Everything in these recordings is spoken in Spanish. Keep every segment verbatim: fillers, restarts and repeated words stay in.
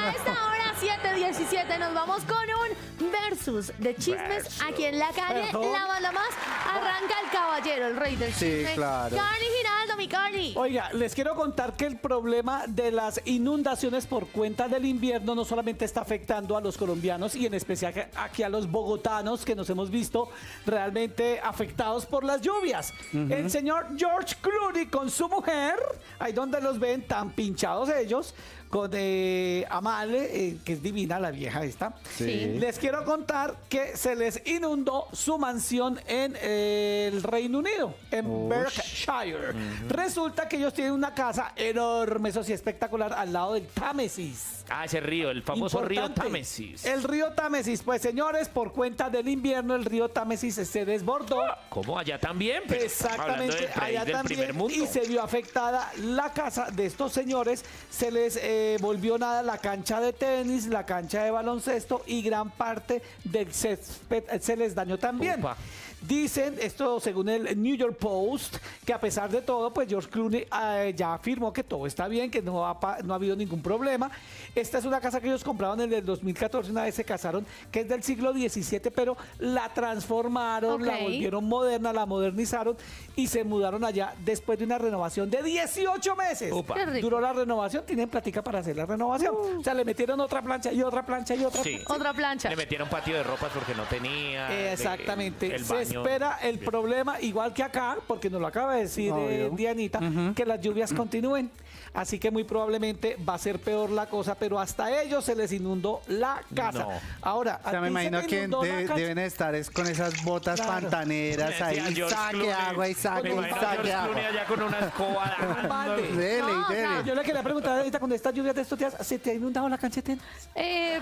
A esta hora, siete diecisiete, nos vamos con un versus de chismes versus. Aquí en la calle. ¿Perdón? La banda más arranca el caballero, el rey del chisme. Sí, claro. Carly Giraldo, mi Carly. Oiga, les quiero contar que el problema de las inundaciones por cuenta del invierno no solamente está afectando a los colombianos y en especial aquí a los bogotanos que nos hemos visto realmente afectados por las lluvias. Uh-huh. El señor George Clooney con su mujer, ahí donde los ven tan pinchados ellos, con eh, Amale, eh, que es divina la vieja esta. Sí. Les quiero contar que se les inundó su mansión en eh, el Reino Unido, en Ush. Berkshire. Uh-huh. Resulta que ellos tienen una casa enorme, eso sí, espectacular, al lado del Támesis. Ah, ese río, el famoso Importante. río Támesis. El río Támesis, pues señores, por cuenta del invierno, el río Támesis se desbordó. ¿Cómo? ¿Allá también? Pero exactamente, allá del también. Primer mundo. Y se vio afectada la casa de estos señores. Se les eh, volvió nada la cancha de tenis, la cancha de baloncesto y gran parte del césped se les dañó también. Upa. Dicen, esto según el New York Post, que a pesar de todo, pues George Clooney eh, ya afirmó que todo está bien, que no ha, no ha habido ningún problema. Esta es una casa que ellos compraron en el dos mil catorce, una vez se casaron, que es del siglo diecisiete, pero la transformaron, okay. la volvieron moderna, la modernizaron y se mudaron allá después de una renovación de dieciocho meses. Duró la renovación, tienen platica para hacer la renovación. Uh. O sea, le metieron otra plancha y otra plancha y otra, sí. otra plancha. Le metieron patio de ropas porque no tenía. Eh, exactamente. De, el se baño. espera el problema, igual que acá, porque nos lo acaba de decir eh, Dianita, uh-huh. que las lluvias continúen. Así que muy probablemente va a ser peor la cosa, pero hasta ellos se les inundó la casa. No. Ahora, o sea, me imagino que de, deben estar es con esas botas claro. pantaneras ahí, y saque agua y saque y saque agua. allá con una escoba. Dele, no, dele. O sea, yo le quería preguntar ahorita, con estas lluvias de estos días, ¿se te ha inundado la cancha de tenis? Eh,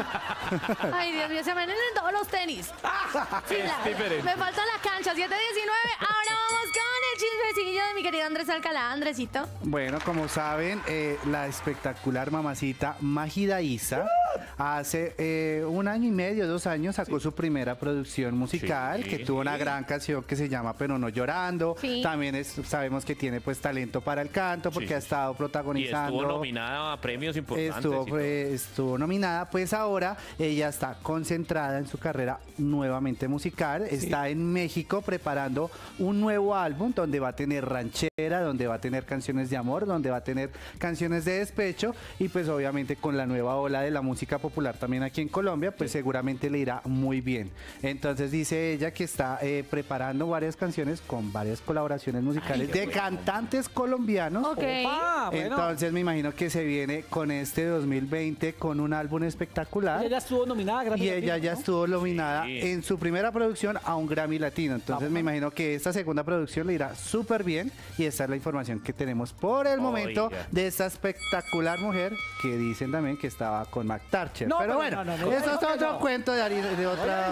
ay, Dios mío, se me han inundado los tenis. Sí, la, me falta la cancha, siete diecinueve. Ahora vamos con el chismecillo de mi querido Andrés Alcalá. Andresito. Bueno, como saben, eh, la espectacular mamacita Mágida Isa hace eh, un año y medio, dos años, sacó sí. su primera producción musical, sí. que tuvo una gran canción que se llama Pero no llorando. Sí. También es, sabemos que tiene pues talento para el canto porque sí. ha estado protagonizando. Y estuvo nominada a premios importantes. Estuvo, eh, estuvo nominada, pues ahora ella está concentrada en su carrera nuevamente musical. Sí. Está en México preparando un nuevo álbum donde va a tener ranchera, donde va a tener canciones de amor, donde va a tener canciones de despecho y pues obviamente con la nueva ola de la música popular también aquí en Colombia, pues sí. seguramente le irá muy bien. Entonces dice ella que está eh, preparando varias canciones con varias colaboraciones musicales Ay, de bueno. cantantes colombianos. Okay. Opa, bueno. Entonces me imagino que se viene con este dos mil veinte con un álbum espectacular. Ella ya estuvo nominada Grammy y ella Latino, ya ¿no? estuvo nominada sí. en su primera producción a un Grammy Latino. Entonces Opa. me imagino que esta segunda producción le irá súper bien y esta es la información que tenemos por el momento Oiga. de esta espectacular mujer que dicen también que estaba con Mac Thatcher. No, pero, pero bueno, no, no, no, eso no, es otro no. cuento de, de otra...